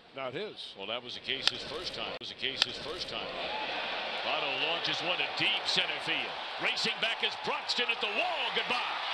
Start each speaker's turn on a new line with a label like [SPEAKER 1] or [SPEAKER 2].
[SPEAKER 1] Not his.
[SPEAKER 2] Well, that was the case his first time. Votto launches one to deep center field. Racing back is Broxton at the wall. Goodbye.